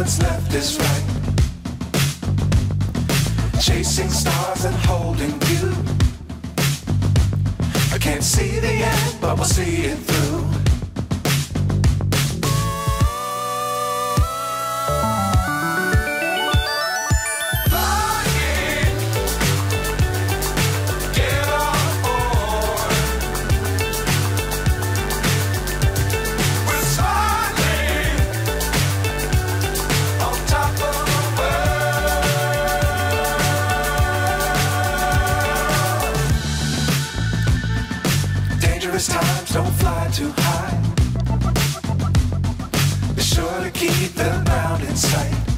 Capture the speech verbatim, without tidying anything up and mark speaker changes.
Speaker 1: what's left is right. Chasing stars and holding you. I can't see the end, but we'll see it through. Times don't fly too high. Be sure to keep the ground in sight.